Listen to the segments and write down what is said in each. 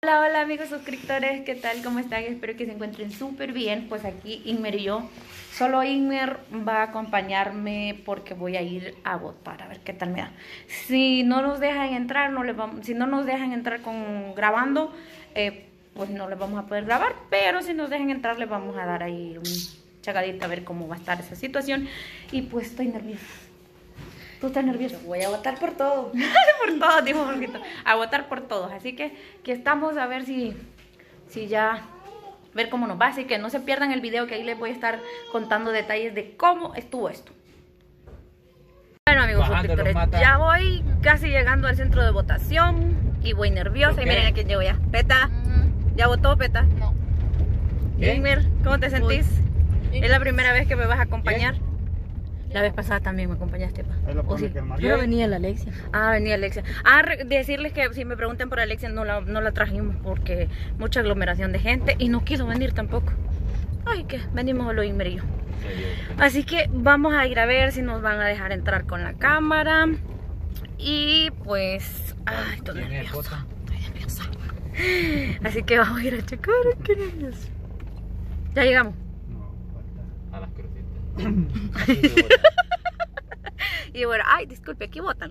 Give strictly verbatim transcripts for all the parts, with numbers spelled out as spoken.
Hola, hola amigos suscriptores, ¿qué tal? ¿Cómo están? Espero que se encuentren súper bien. Pues aquí Inmer y yo, solo Inmer va a acompañarme porque voy a ir a votar, a ver qué tal me da. Si no nos dejan entrar, no les vamos, si no nos dejan entrar con grabando, eh, pues no les vamos a poder grabar, pero si nos dejan entrar les vamos a dar ahí un chacadita a ver cómo va a estar esa situación. Y pues estoy nerviosa. ¿Tú estás nervioso? Voy a votar por todo. Por todos, dijo Jorgito. A votar por todos. Así que, que estamos a ver si, si ya, ver cómo nos va. Así que no se pierdan el video, que ahí les voy a estar contando detalles de cómo estuvo esto. Bueno, amigos suscriptores, ya voy casi llegando al centro de votación y voy nerviosa. Y miren a quién llevo ya. Peta, uh-huh. ¿Ya votó, Peta? No. Inmer, ¿cómo te sentís? Voy. ¿Es la primera vez que me vas a acompañar? ¿Bien? La vez pasada también me acompañaste, pa. ¿O sí? Pero venía la Alexia. Ah, venía Alexia. Ah, decirles que si me preguntan por Alexia, no la, no la trajimos porque mucha aglomeración de gente y no quiso venir tampoco. Ay, que venimos lo Inmer y yo. Así que vamos a ir a ver si nos van a dejar entrar con la cámara. Y pues... Ay, estoy nerviosa. Estoy nerviosa. Así que vamos a ir a checar. Qué nervioso. Ya llegamos. A las crucitas. Y bueno, ay, disculpe, aquí votan.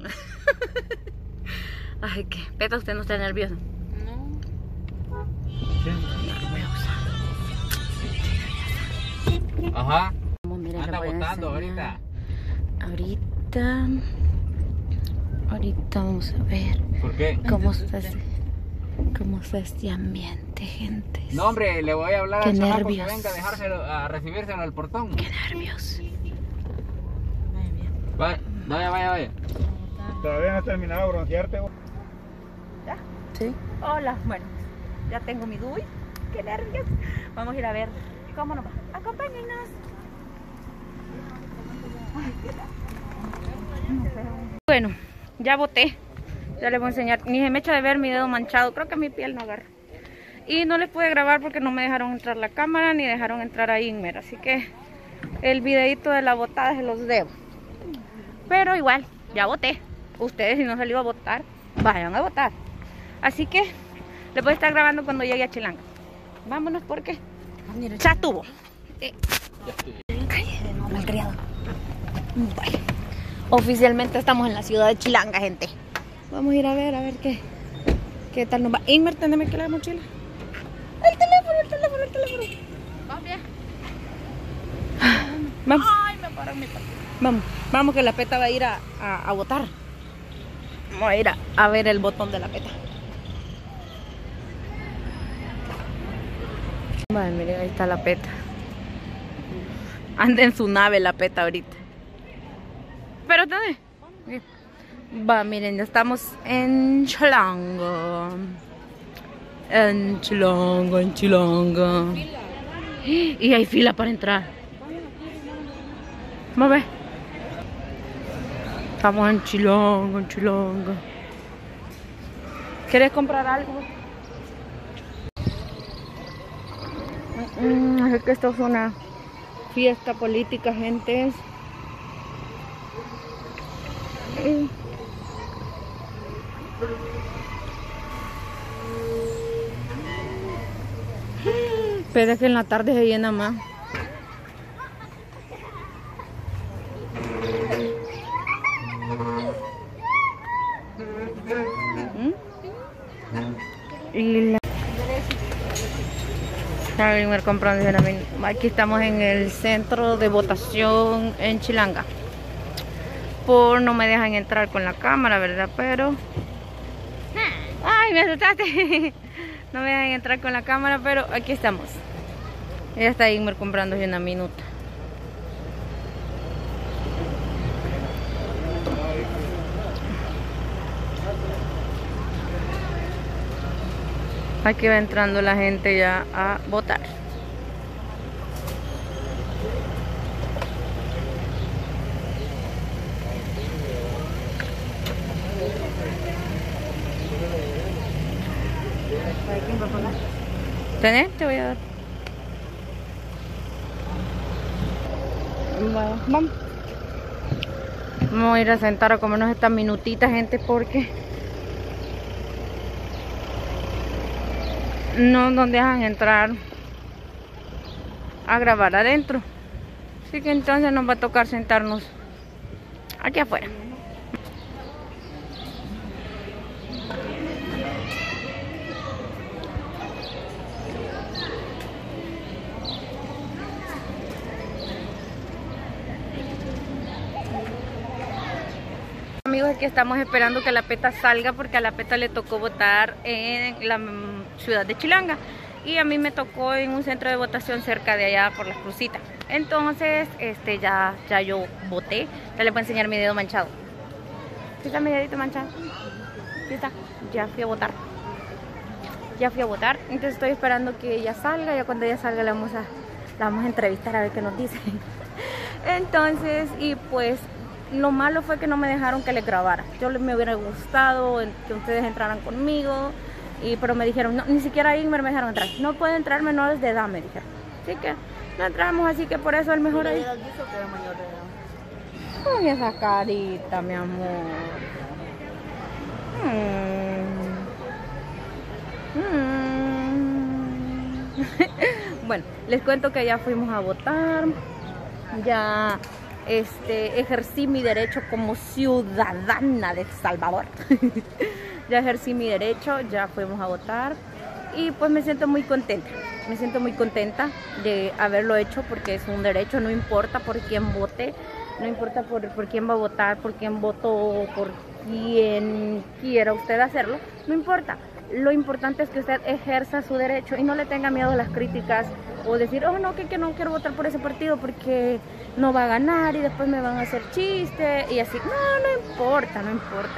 Ay, que Peta, usted no está nerviosa. No. Nerviosa. Ajá. Miren, anda votando ahorita. Ahorita. Ahorita vamos a ver. ¿Por qué? ¿Cómo está, cómo está este ambiente, gente? No, hombre, le voy a hablar Qué al chamaco nervios. que venga a dejárselo, a recibírselo al portón. Qué nervios. Vaya, vaya, vaya, vaya. Todavía no has terminado de broncearte. ¿Ya? Sí. Hola, bueno, ya tengo mi D U I. Qué nervios. Vamos a ir a ver cómo nos va. Acompáñenos. Bueno, ya voté. Ya les voy a enseñar. Ni se me echa de ver mi dedo manchado. Creo que mi piel no agarra. Y no les pude grabar porque no me dejaron entrar la cámara ni dejaron entrar a Inmer. Así que el videito de la votada se los debo. Pero igual, ya voté. Ustedes, si no salió a votar, vayan a votar. Así que les voy a estar grabando cuando llegue a Chilanga. Vámonos porque ya estuvo. Eh. Cállate, no, malcriado. Bueno, oficialmente estamos en la ciudad de Chilanga, gente. Vamos a ir a ver, a ver qué, qué tal nos va. Inmer, teneme que la mochila. El teléfono, el teléfono, el teléfono. ¿Vas bien? Vamos. Ay, me paró mi papá. Vamos, vamos que la Peta va a ir a, a, a votar. Vamos a ir a, a ver el botón de la Peta. Vale, miren, ahí está la Peta. Anda en su nave la Peta ahorita. Pero también. Va, miren, ya estamos en Chilanga. En Chilanga, en Chilanga. Y hay fila para entrar. Vamos a ver. Estamos en Chilanga, en Chilanga. ¿Quieres comprar algo? Mm, es que esto es una fiesta política, gente. Mm. Pero es que en la tarde se llena más. Y la... Aquí estamos en el centro de votación en Chilanga. Por no me dejan entrar con la cámara, ¿verdad? Pero... ¡Ay, me asustaste! No me dejan entrar con la cámara, pero aquí estamos. Ya está Inmer comprándose una minuta. Aquí va entrando la gente ya a votar. ¿Tenés? Te voy a dar. Bueno, vamos. Vamos a ir a sentar a comernos estas minutitas, gente, porque no nos dejan entrar a grabar adentro. Así que entonces nos va a tocar sentarnos aquí afuera. Amigos, aquí estamos esperando que la Peta salga porque a la Peta le tocó votar en la ciudad de Chilanga y a mí me tocó en un centro de votación cerca de allá por las Crucitas. Entonces este ya, ya yo voté. Ya les voy a enseñar mi dedo manchado. ¿Sí está mi dedito manchado? ¿Sí está? Ya fui a votar. Ya fui a votar. Entonces estoy esperando que ella salga. Ya cuando ella salga la vamos a, la vamos a entrevistar a ver qué nos dice. Entonces, y pues lo malo fue que no me dejaron que les grabara. Yo me hubiera gustado que ustedes entraran conmigo, y, pero me dijeron, no, ni siquiera ahí me dejaron entrar. No pueden entrar menores de edad, me dijeron. Así que no entramos, así que por eso es mejor ahí. Uy, esa carita, mi amor. Mm. Mm. Bueno, les cuento que ya fuimos a votar. Ya este, ejercí mi derecho como ciudadana de El Salvador. Ya ejercí mi derecho, ya fuimos a votar. Y pues me siento muy contenta. Me siento muy contenta de haberlo hecho porque es un derecho, no importa por quién vote. No importa por, por quién va a votar, por quién votó, por quién quiera usted hacerlo. No importa. Lo importante es que usted ejerza su derecho y no le tenga miedo a las críticas o decir, oh no, que, que no quiero votar por ese partido porque no va a ganar y después me van a hacer chistes y así. No, no importa, no importa.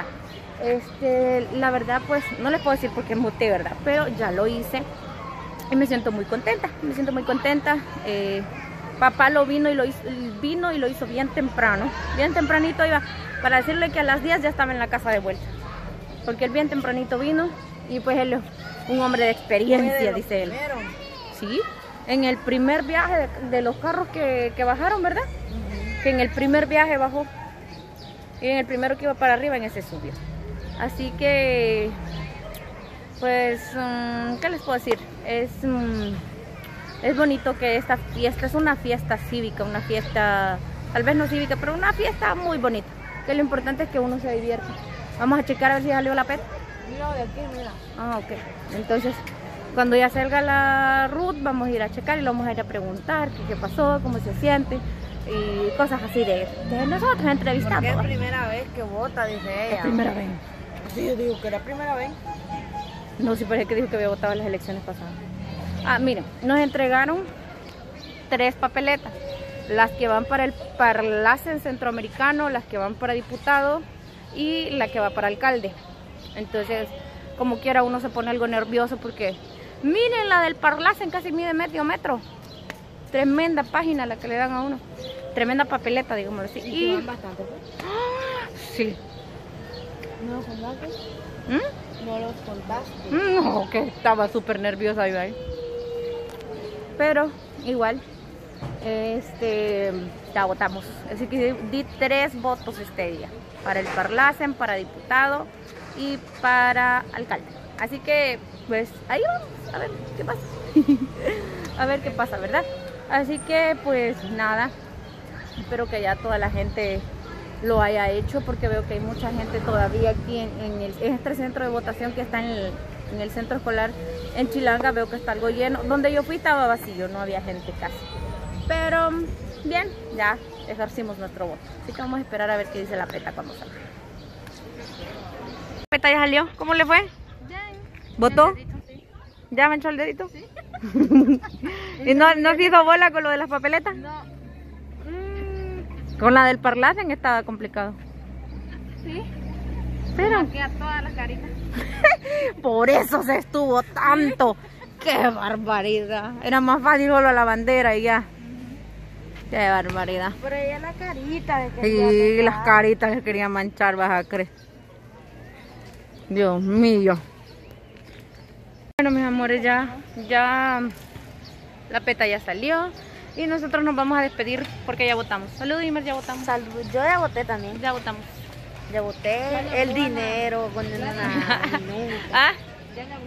Este, la verdad, pues no les puedo decir por qué voté, ¿verdad? Pero ya lo hice y me siento muy contenta. Me siento muy contenta. Eh, Papá lo vino y lo hizo, vino y lo hizo bien temprano. Bien tempranito iba para decirle que a las diez ya estaba en la casa de vuelta. Porque él bien tempranito vino y pues él es un hombre de experiencia, dice él. Sí, en el primer viaje de, de los carros que, que bajaron, ¿verdad? Uh-huh. Que en el primer viaje bajó. Y en el primero que iba para arriba, en ese subió. Así que, pues, um, ¿qué les puedo decir? Es... Um, Es bonito que esta fiesta es una fiesta cívica, una fiesta, tal vez no cívica, pero una fiesta muy bonita. Que lo importante es que uno se divierta. Vamos a checar a ver si salió la Peta. Mira de aquí, mira. Ah, ok. Entonces, cuando ya salga la Ruth, vamos a ir a checar y le vamos a ir a preguntar qué, qué pasó, cómo se siente y cosas así de, de nosotros entrevistando. Porque es primera vez que vota, dice ella. Es primera vez. Sí, yo digo que era primera vez. No, sí, parece que dijo que había votado en las elecciones pasadas. Ah, miren, nos entregaron tres papeletas, las que van para el Parlacen Centroamericano, las que van para diputado y la que va para alcalde. Entonces, como quiera uno se pone algo nervioso porque, miren, la del Parlacen casi mide medio metro. Tremenda página la que le dan a uno. Tremenda papeleta, digamos así. Y, y van bastante, ¿pues? ¡Ah! Sí. ¿No los contaste? ¿Mm? No los contaste. No, que estaba súper nerviosa iba ahí. Pero igual, este, ya votamos. Así que di tres votos este día. Para el Parlacen, para diputado y para alcalde. Así que, pues, ahí vamos. A ver qué pasa. A ver qué pasa, ¿verdad? Así que, pues, nada. Espero que ya toda la gente lo haya hecho, porque veo que hay mucha gente todavía aquí en, en, el, en este centro de votación que está en el, en el centro escolar en Chilanga. Veo que está algo lleno. Donde yo fui estaba vacío, no había gente casi. Pero bien, ya ejercimos nuestro voto. Así que vamos a esperar a ver qué dice la Peta cuando salga. ¿La Peta ya salió? ¿Cómo le fue? Ya. ¿Votó? Dedito, sí. ¿Ya me echó el dedito? Sí. ¿Y no, no se hizo bola con lo de las papeletas? No. Con la del Parlacen estaba complicado. Sí. Pero Aquí a todas las caritas. por eso se estuvo tanto. ¡Qué barbaridad! Era más fácil solo la bandera y ya. ¡Qué barbaridad! Pero ella la carita de que Y las caritas que querían manchar, vas a creer. Dios mío. Bueno, mis amores, ya, ya la Peta ya salió. Y nosotros nos vamos a despedir porque ya votamos. Saludos, Imer, ya votamos. Salud. Yo ya voté también. Ya votamos. Ya voté el dinero con el ¿Ah? Ya